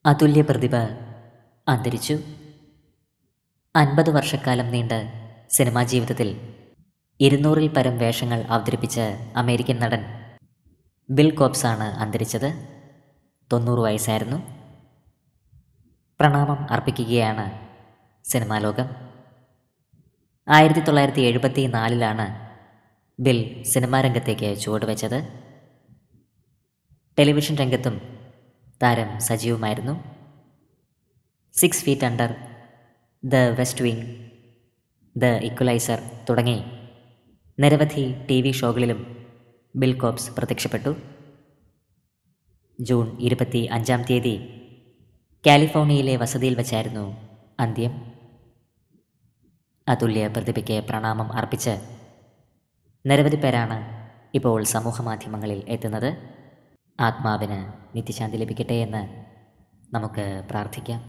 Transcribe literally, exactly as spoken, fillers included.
അതുല്യ പ്രതിഭ അന്തരിച്ചു. അൻപത് വർഷക്കാലം നീണ്ട സിനിമാ ജീവിതത്തിൽ ഇരുന്നൂറിൽ പരം വേഷങ്ങൾ അവതരിപ്പിച്ച അമേരിക്കൻ നടൻ ബിൽ കോബ്സാണ് അന്തരിച്ചത്. തൊണ്ണൂറ് വയസ്സായിരുന്നു. പ്രണാമം അർപ്പിക്കുകയാണ് സിനിമാ ലോകം. ആയിരത്തി തൊള്ളായിരത്തി എഴുപത്തി നാലിലാണ് ബിൽ സിനിമാ രംഗത്തേക്ക് ചുവടുവെച്ചത്. ടെലിവിഷൻ രംഗത്തും താരം സജീവമായിരുന്നു. Six feet under, the west wing, the equaliser തുടങ്ങി നിരവധി ടി വി ഷോകളിലും ബിൽ കോബ്സ് പ്രത്യക്ഷപ്പെട്ടു. ജൂൺ ഇരുപത്തി അഞ്ചാം തീയതി കാലിഫോർണിയയിലെ വസതിയിൽ വച്ചായിരുന്നു അന്ത്യം. അതുല്യ പ്രതിഭയ്ക്ക് പ്രണാമം അർപ്പിച്ച് നിരവധി പേരാണ് ഇപ്പോൾ സമൂഹ മാധ്യമങ്ങളിൽ എത്തുന്നത്. ആത്മാവിന് നിത്യശാന്തി ലഭിക്കട്ടെ എന്ന് നമുക്ക് പ്രാർത്ഥിക്കാം.